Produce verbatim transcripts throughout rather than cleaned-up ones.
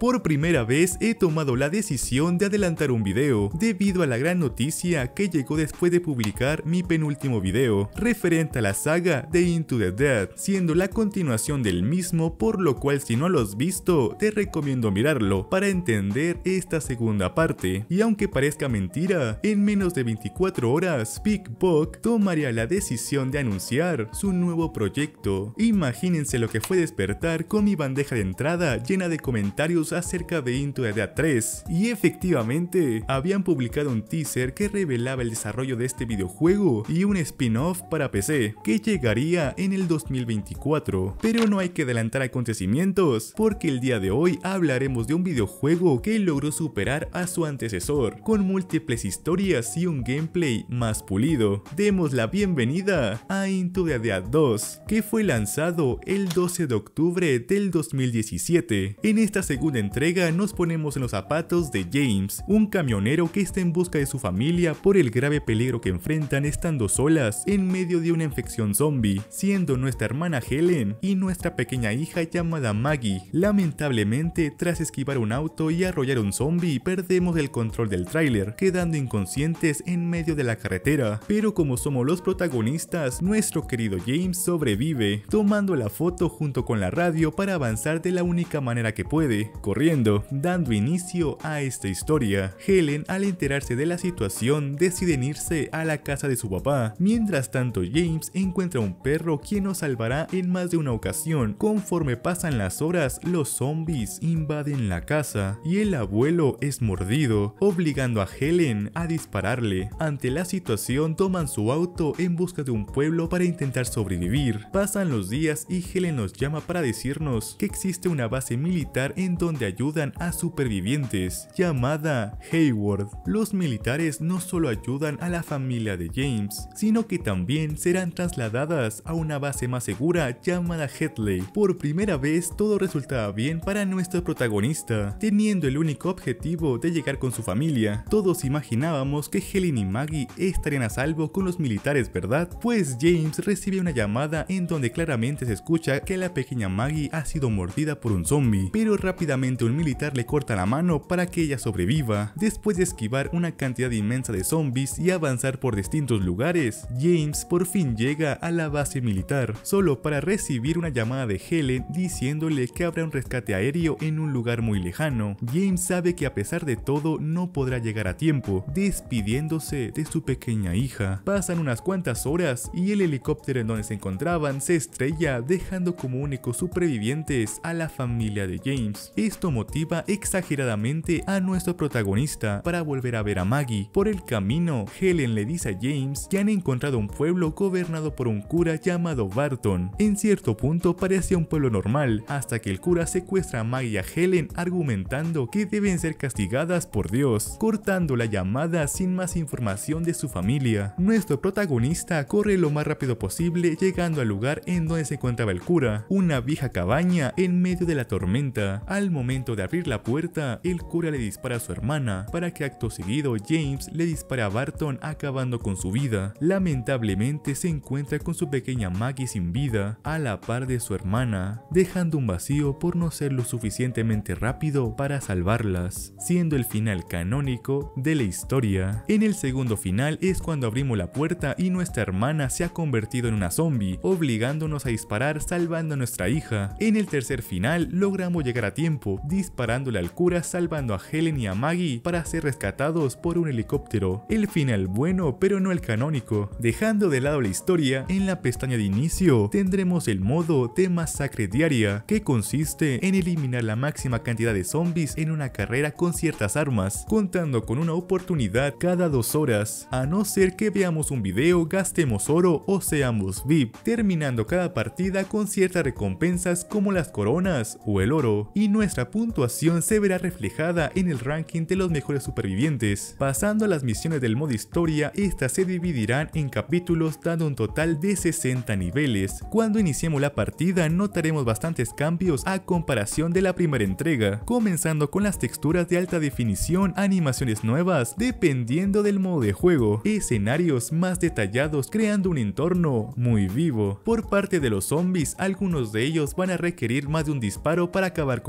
Por primera vez he tomado la decisión de adelantar un video, debido a la gran noticia que llegó después de publicar mi penúltimo video, referente a la saga de Into the Dead, siendo la continuación del mismo, por lo cual si no lo has visto, te recomiendo mirarlo para entender esta segunda parte. Y aunque parezca mentira, en menos de veinticuatro horas, Big Buck tomaría la decisión de anunciar su nuevo proyecto. Imagínense lo que fue despertar con mi bandeja de entrada llena de comentarios acerca de Into the Dead tres, y efectivamente habían publicado un teaser que revelaba el desarrollo de este videojuego y un spin-off para P C que llegaría en el dos mil veinticuatro. Pero no hay que adelantar acontecimientos, porque el día de hoy hablaremos de un videojuego que logró superar a su antecesor, con múltiples historias y un gameplay más pulido. Demos la bienvenida a Into the Dead dos, que fue lanzado el doce de octubre del dos mil diecisiete. En esta segunda entrega nos ponemos en los zapatos de James, un camionero que está en busca de su familia por el grave peligro que enfrentan estando solas en medio de una infección zombie, siendo nuestra hermana Helen y nuestra pequeña hija llamada Maggie. Lamentablemente, tras esquivar un auto y arrollar un zombie, perdemos el control del tráiler, quedando inconscientes en medio de la carretera. Pero como somos los protagonistas, nuestro querido James sobrevive, tomando la foto junto con la radio para avanzar de la única manera que puede, corriendo, dando inicio a esta historia. Helen, al enterarse de la situación, deciden irse a la casa de su papá. Mientras tanto, James encuentra un perro quien nos salvará en más de una ocasión. Conforme pasan las horas, los zombies invaden la casa y el abuelo es mordido, obligando a Helen a dispararle. Ante la situación, toman su auto en busca de un pueblo para intentar sobrevivir. Pasan los días y Helen nos llama para decirnos que existe una base militar en donde ayudan a supervivientes, llamada Hayward. Los militares no solo ayudan a la familia de James, sino que también serán trasladadas a una base más segura llamada Headley. Por primera vez todo resultaba bien para nuestro protagonista, teniendo el único objetivo de llegar con su familia. Todos imaginábamos que Helen y Maggie estarían a salvo con los militares, ¿verdad? Pues James recibe una llamada en donde claramente se escucha que la pequeña Maggie ha sido mordida por un zombie, pero rápidamente un militar le corta la mano para que ella sobreviva. Después de esquivar una cantidad inmensa de zombies y avanzar por distintos lugares, James por fin llega a la base militar, solo para recibir una llamada de Helen diciéndole que habrá un rescate aéreo en un lugar muy lejano. James sabe que a pesar de todo no podrá llegar a tiempo, despidiéndose de su pequeña hija. Pasan unas cuantas horas y el helicóptero en donde se encontraban se estrella, dejando como únicos supervivientes a la familia de James. Esto motiva exageradamente a nuestro protagonista para volver a ver a Maggie. Por el camino, Helen le dice a James que han encontrado un pueblo gobernado por un cura llamado Barton. En cierto punto parecía un pueblo normal, hasta que el cura secuestra a Maggie y a Helen argumentando que deben ser castigadas por Dios, cortando la llamada sin más información de su familia. Nuestro protagonista corre lo más rápido posible, llegando al lugar en donde se encontraba el cura, una vieja cabaña en medio de la tormenta. Al momento de abrir la puerta, el cura le dispara a su hermana, para que acto seguido James le dispara a Barton, acabando con su vida. Lamentablemente se encuentra con su pequeña Maggie sin vida, a la par de su hermana, dejando un vacío por no ser lo suficientemente rápido para salvarlas, siendo el final canónico de la historia. En el segundo final es cuando abrimos la puerta y nuestra hermana se ha convertido en una zombie, obligándonos a disparar salvando a nuestra hija. En el tercer final logramos llegar a tiempo, disparándole al cura, salvando a Helen y a Maggie para ser rescatados por un helicóptero. El final bueno, pero no el canónico. Dejando de lado la historia, en la pestaña de inicio tendremos el modo de masacre diaria, que consiste en eliminar la máxima cantidad de zombies en una carrera con ciertas armas, contando con una oportunidad cada dos horas, a no ser que veamos un video, gastemos oro o seamos V I P, terminando cada partida con ciertas recompensas como las coronas o el oro, y nuestra puntuación se verá reflejada en el ranking de los mejores supervivientes. Pasando a las misiones del modo historia, estas se dividirán en capítulos dando un total de sesenta niveles. Cuando iniciemos la partida notaremos bastantes cambios a comparación de la primera entrega, comenzando con las texturas de alta definición, animaciones nuevas dependiendo del modo de juego, escenarios más detallados creando un entorno muy vivo. Por parte de los zombies, algunos de ellos van a requerir más de un disparo para acabar con ellos,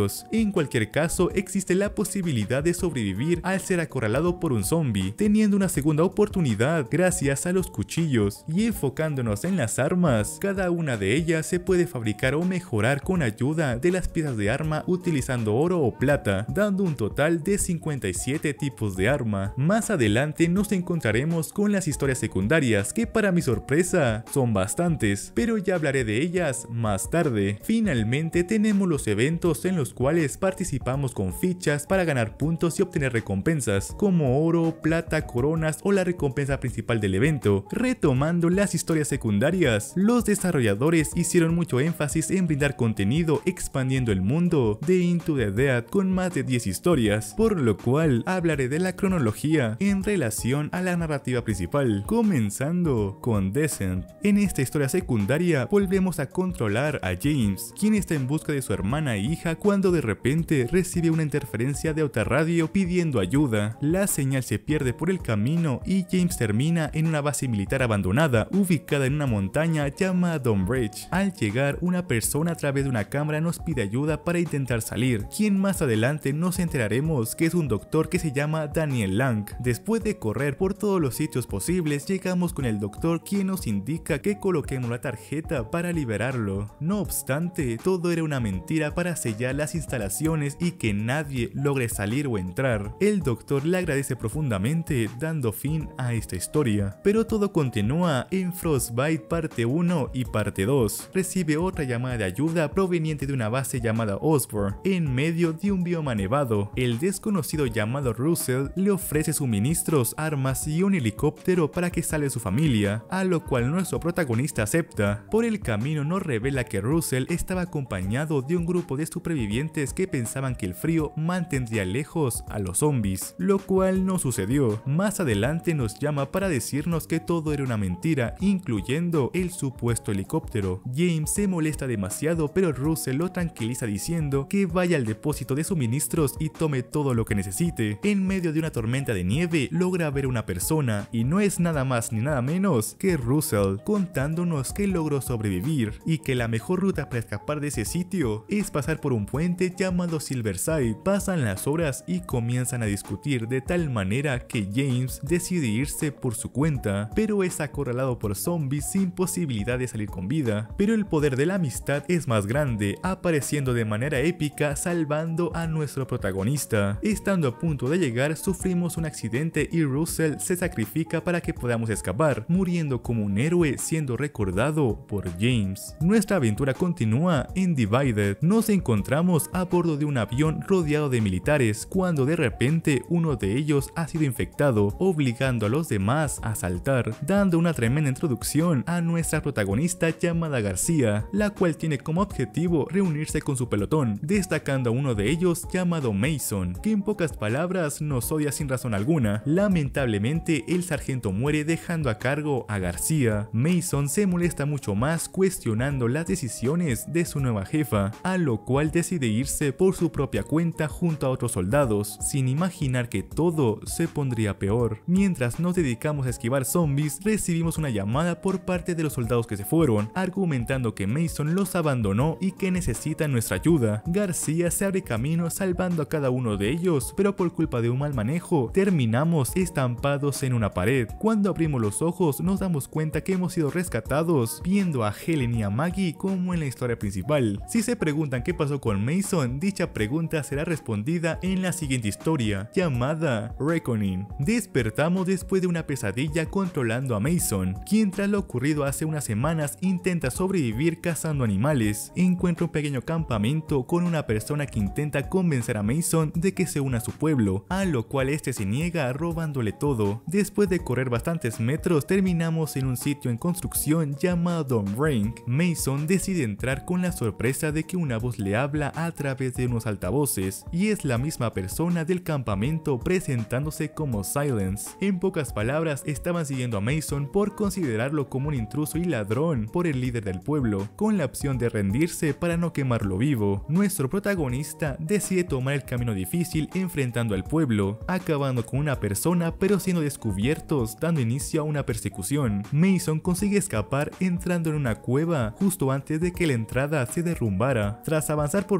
ellos. En cualquier caso, existe la posibilidad de sobrevivir al ser acorralado por un zombie, teniendo una segunda oportunidad gracias a los cuchillos. Y enfocándonos en las armas, cada una de ellas se puede fabricar o mejorar con ayuda de las piezas de arma utilizando oro o plata, dando un total de cincuenta y siete tipos de arma. Más adelante nos encontraremos con las historias secundarias, que para mi sorpresa son bastantes, pero ya hablaré de ellas más tarde. Finalmente tenemos los eventos en los cuales participamos con fichas para ganar puntos y obtener recompensas, como oro, plata, coronas o la recompensa principal del evento. Retomando las historias secundarias, los desarrolladores hicieron mucho énfasis en brindar contenido expandiendo el mundo de Into the Dead con más de diez historias, por lo cual hablaré de la cronología en relación a la narrativa principal, comenzando con Descent. En esta historia secundaria volvemos a controlar a James, quien está en busca de su hermana e hija cuando de repente recibe una interferencia de otra radio pidiendo ayuda. La señal se pierde por el camino y James termina en una base militar abandonada ubicada en una montaña llamada Dawnbridge. Al llegar, una persona a través de una cámara nos pide ayuda para intentar salir, quien más adelante nos enteraremos que es un doctor que se llama Daniel Lang. Después de correr por todos los sitios posibles, llegamos con el doctor, quien nos indica que coloquemos la tarjeta para liberarlo. No obstante, todo era una mentira para sellar las instalaciones y que nadie logre salir o entrar. El doctor le agradece profundamente, dando fin a esta historia. Pero todo continúa en Frostbite parte uno y parte dos. Recibe otra llamada de ayuda proveniente de una base llamada Osborn, en medio de un bioma nevado. El desconocido llamado Russell le ofrece suministros, armas y un helicóptero para que salve su familia, a lo cual nuestro protagonista acepta. Por el camino nos revela que Russell estaba acompañado de un grupo de supervivientes que pensaban que el frío mantendría lejos a los zombies, lo cual no sucedió. Más adelante nos llama para decirnos que todo era una mentira, incluyendo el supuesto helicóptero. James se molesta demasiado, pero Russell lo tranquiliza diciendo que vaya al depósito de suministros y tome todo lo que necesite. En medio de una tormenta de nieve logra ver una persona, y no es nada más ni nada menos que Russell, contándonos que logró sobrevivir y que la mejor ruta para escapar de ese sitio es pasar por un puente llamado Silverside. Pasan las horas y comienzan a discutir de tal manera que James decide irse por su cuenta, pero es acorralado por zombies sin posibilidad de salir con vida. Pero el poder de la amistad es más grande, apareciendo de manera épica salvando a nuestro protagonista. Estando a punto de llegar, sufrimos un accidente y Russell se sacrifica para que podamos escapar, muriendo como un héroe siendo recordado por James. Nuestra aventura continúa en Divided. Nos encontramos a bordo de un avión rodeado de militares cuando de repente uno de ellos ha sido infectado, obligando a los demás a saltar, dando una tremenda introducción a nuestra protagonista llamada García, la cual tiene como objetivo reunirse con su pelotón, destacando a uno de ellos llamado Mason, que en pocas palabras nos odia sin razón alguna. Lamentablemente el sargento muere dejando a cargo a García. Mason se molesta mucho más cuestionando las decisiones de su nueva jefa, a lo cual decide irse por su propia cuenta junto a otros soldados, sin imaginar que todo se pondría peor. Mientras nos dedicamos a esquivar zombies, recibimos una llamada por parte de los soldados que se fueron, argumentando que Mason los abandonó y que necesita nuestra ayuda. García se abre camino salvando a cada uno de ellos, pero por culpa de un mal manejo terminamos estampados en una pared. Cuando abrimos los ojos nos damos cuenta que hemos sido rescatados, viendo a Helen y a Maggie como en la historia principal. Si se preguntan qué pasó con Mason, dicha pregunta será respondida en la siguiente historia, llamada Reckoning. Despertamos después de una pesadilla controlando a Mason, quien tras lo ocurrido hace unas semanas intenta sobrevivir cazando animales. Encuentra un pequeño campamento con una persona que intenta convencer a Mason de que se una a su pueblo, a lo cual este se niega robándole todo. Después de correr bastantes metros terminamos en un sitio en construcción llamado Dawnbridge. Mason decide entrar con la sorpresa de que una voz le habla a través de unos altavoces, y es la misma persona del campamento presentándose como Silence. En pocas palabras, estaban siguiendo a Mason por considerarlo como un intruso y ladrón por el líder del pueblo, con la opción de rendirse para no quemarlo vivo. Nuestro protagonista decide tomar el camino difícil enfrentando al pueblo, acabando con una persona pero siendo descubiertos, dando inicio a una persecución. Mason consigue escapar entrando en una cueva justo antes de que la entrada se derrumbara. Tras avanzar por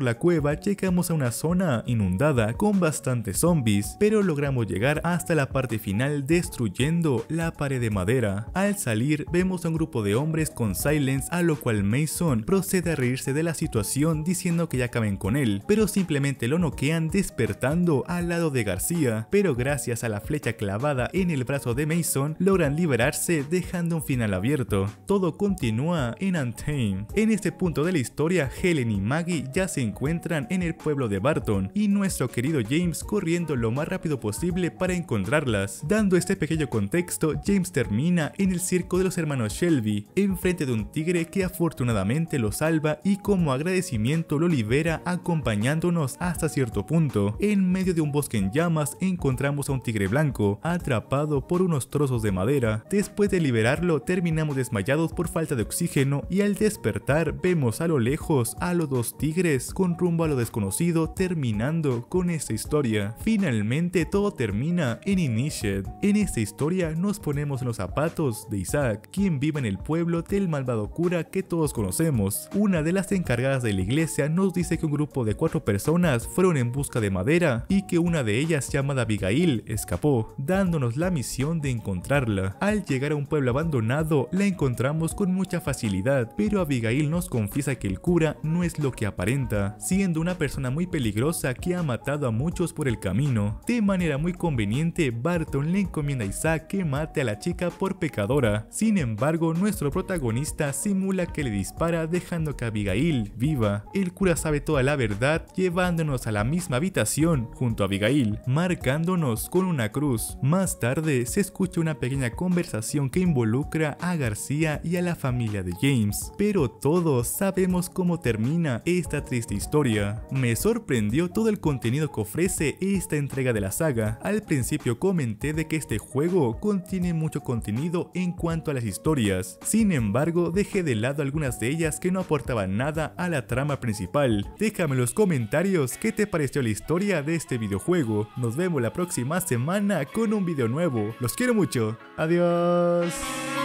la cueva llegamos a una zona inundada con bastantes zombies, pero logramos llegar hasta la parte final destruyendo la pared de madera. Al salir vemos a un grupo de hombres con Silence, a lo cual Mason procede a reírse de la situación diciendo que ya acaben con él, pero simplemente lo noquean despertando al lado de García, pero gracias a la flecha clavada en el brazo de Mason logran liberarse dejando un final abierto. Todo continúa en Untamed. En este punto de la historia, Helen y Maggie ya se encuentran en el pueblo de Barton y nuestro querido James corriendo lo más rápido posible para encontrarlas. Dando este pequeño contexto, James termina en el circo de los hermanos Shelby, enfrente de un tigre que afortunadamente lo salva y como agradecimiento lo libera acompañándonos hasta cierto punto. En medio de un bosque en llamas encontramos a un tigre blanco atrapado por unos trozos de madera. Después de liberarlo terminamos desmayados por falta de oxígeno y al despertar vemos a lo lejos a los dos tigres con rumbo a lo desconocido, terminando con esta historia. Finalmente todo termina en Initiate. En esta historia nos ponemos en los zapatos de Isaac, quien vive en el pueblo del malvado cura que todos conocemos. Una de las encargadas de la iglesia nos dice que un grupo de cuatro personas fueron en busca de madera y que una de ellas, llamada Abigail, escapó, dándonos la misión de encontrarla. Al llegar a un pueblo abandonado la encontramos con mucha facilidad, pero Abigail nos confiesa que el cura no es lo que aparenta, siendo una persona muy peligrosa que ha matado a muchos por el camino. De manera muy conveniente, Barton le encomienda a Isaac que mate a la chica por pecadora. Sin embargo, nuestro protagonista simula que le dispara dejando que Abigail viva. El cura sabe toda la verdad, llevándonos a la misma habitación junto a Abigail, marcándonos con una cruz. Más tarde se escucha una pequeña conversación que involucra a García y a la familia de James, pero todos sabemos cómo termina esta triste historia. Me sorprendió todo el contenido que ofrece esta entrega de la saga. Al principio comenté de que este juego contiene mucho contenido en cuanto a las historias, sin embargo dejé de lado algunas de ellas que no aportaban nada a la trama principal. Déjame en los comentarios qué te pareció la historia de este videojuego. Nos vemos la próxima semana con un video nuevo. Los quiero mucho. Adiós.